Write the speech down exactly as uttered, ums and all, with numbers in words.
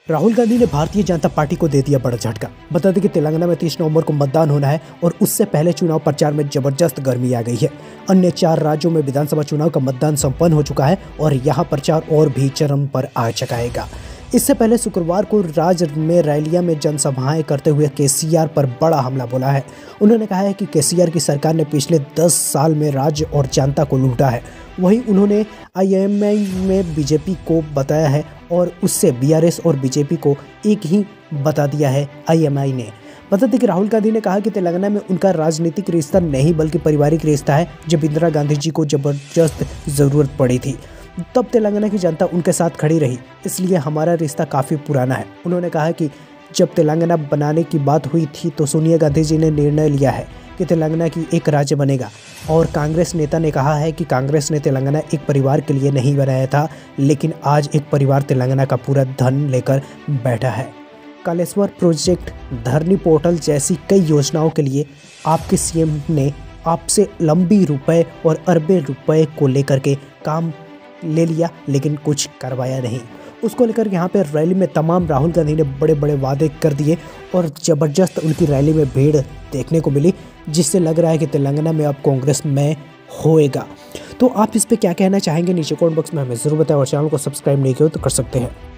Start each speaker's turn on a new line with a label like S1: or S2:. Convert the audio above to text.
S1: राहुल गांधी ने भारतीय जनता पार्टी को दे दिया बड़ा झटका। बता दें कि तेलंगाना में तीस नवंबर को मतदान होना है और उससे पहले चुनाव प्रचार में जबरदस्त गर्मी आ गई है। अन्य चार राज्यों में विधानसभा चुनाव का मतदान संपन्न हो चुका है और यहां प्रचार और भी चरम पर आ चुकाएगा। इससे पहले शुक्रवार को राज्य में रैलियां में जनसभाएं करते हुए केसीआर पर बड़ा हमला बोला है। उन्होंने कहा है कि केसीआर की सरकार ने पिछले दस साल में राज्य और जनता को लूटा है। वहीं उन्होंने आईएमआई में बीजेपी को बताया है और उससे बीआरएस और बीजेपी को एक ही बता दिया है आईएमआई ने। बता दें कि राहुल गांधी ने कहा कि तेलंगाना में उनका राजनीतिक रिश्ता नहीं बल्कि पारिवारिक रिश्ता है। जब इंदिरा गांधी जी को जबरदस्त ज़रूरत पड़ी थी तब तेलंगाना की जनता उनके साथ खड़ी रही, इसलिए हमारा रिश्ता काफ़ी पुराना है। उन्होंने कहा कि जब तेलंगाना बनाने की बात हुई थी तो सोनिया गांधी जी ने निर्णय लिया है कि तेलंगाना की एक राज्य बनेगा और कांग्रेस नेता ने कहा है कि कांग्रेस ने तेलंगाना एक परिवार के लिए नहीं बनाया था, लेकिन आज एक परिवार तेलंगाना का पूरा धन लेकर बैठा है। कालेश्वर प्रोजेक्ट, धरनी पोर्टल जैसी कई योजनाओं के लिए आपके सीएम ने आपसे लंबी रुपए और अरबे रुपए को लेकर के काम ले लिया, लेकिन कुछ करवाया नहीं। उसको लेकर यहाँ पे रैली में तमाम राहुल गांधी ने बड़े बड़े वादे कर दिए और ज़बरदस्त उनकी रैली में भीड़ देखने को मिली, जिससे लग रहा है कि तेलंगाना में अब कांग्रेस में होएगा। तो आप इस पे क्या कहना चाहेंगे नीचे कमेंट बॉक्स में हमें ज़रूर बताएं और चैनल को सब्सक्राइब नहीं किया तो कर सकते हैं।